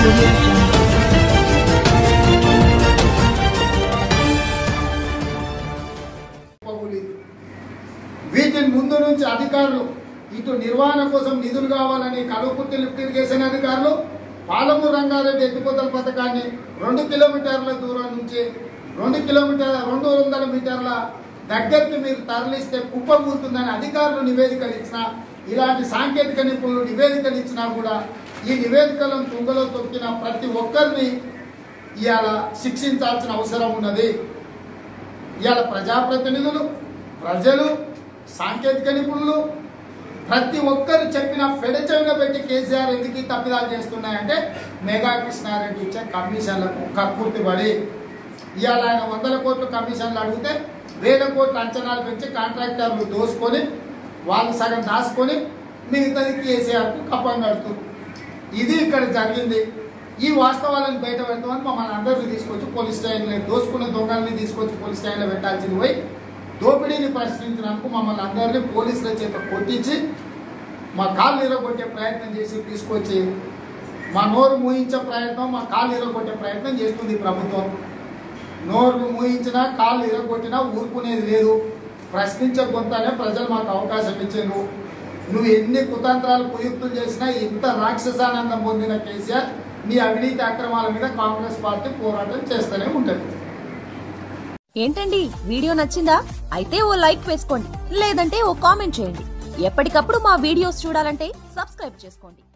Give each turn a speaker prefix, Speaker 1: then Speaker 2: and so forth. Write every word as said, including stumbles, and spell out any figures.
Speaker 1: audio jungle.
Speaker 2: వీటిని ముందు నుంచి అధికారులు ఇటు నిర్వహణ కోసం నిధులు కావాలని కలుపుర్తి లిఫ్ట్ ఇరిగేషన్ అధికారులు పాలమూరు రంగారెడ్డి ఎత్తిపోతల పథకాన్ని రెండు కిలోమీటర్ల దూరం నుంచి రెండు కిలోమీటర్ల రెండు వందల మీటర్ల దగ్గరికి మీరు తరలిస్తే కుప్పకూరుతుందని అధికారులు నివేదికలు ఇచ్చినా, ఇలాంటి సాంకేతిక నిపుణులు నివేదికలు ఇచ్చినా కూడా ఈ నివేదికలను తుంగలో తొక్కిన ప్రతి ఒక్కరిని ఇవాళ శిక్షించాల్సిన అవసరం ఉన్నది. ఇవాళ ప్రజాప్రతినిధులు, ప్రజలు, సాంకేతిక నిపుణులు ప్రతి ఒక్కరు చెప్పిన పెడచెవిన పెట్టి కేసీఆర్ ఎందుకు తప్పిదాలు చేస్తున్నాయంటే మెగా కృష్ణారెడ్డి ఇచ్చే కమిషన్లకు కక్కుర్తి పడి ఇవాళ ఆయన వందల కోట్ల కమిషన్లు అడిగితే వేల కోట్ల అంచనాలు పెంచి కాంట్రాక్టర్లు దోసుకొని వాళ్ళు సగం దాచుకొని మిగతాది కేసీఆర్కు కప్పం కడుతుంది. ఇది ఇక్కడ జరిగింది. ఈ వాస్తవాలను బయట పెడతామని మమ్మల్ని అందరినీ తీసుకొచ్చి పోలీస్ స్టేషన్లో దోసుకున్న దొంగల్ని తీసుకొచ్చి పోలీస్ స్టేషన్లో పెట్టాల్సింది పోయి దోపిడీని ప్రశ్నించినందుకు మమ్మల్ని అందరినీ పోలీసుల చేత కొట్టించి మా కాళ్ళు ఇరగొట్టే ప్రయత్నం చేసి తీసుకొచ్చి మా నోరు మూయించే ప్రయత్నం, మా కాళ్ళు ఇరగొట్టే ప్రయత్నం చేస్తుంది ప్రభుత్వం. నోరు మూయించినా కాళ్ళు ఇరగొట్టినా ఊరుకునేది లేదు. ప్రశ్నించే గొంతనే ప్రజలు మాకు అవకాశం ఇచ్చారు. నువ్వు ఎన్ని కుతంత్రాలు కుయుక్తులు చేసినా ఇంత రాక్షసానందం పొందిన కేసీఆర్ నీ అవినీతి అక్రమాల మీద కాంగ్రెస్ పార్టీ పోరాటం చేస్తూనే ఉంటుంది.
Speaker 3: ఏంటండి, వీడియో నచ్చిందా? అయితే ఓ లైక్ వేసుకోండి, లేదంటే ఓ కామెంట్ చేయండి. ఎప్పటికప్పుడు మా వీడియోస్ చూడాలంటే సబ్స్క్రైబ్ చేసుకోండి.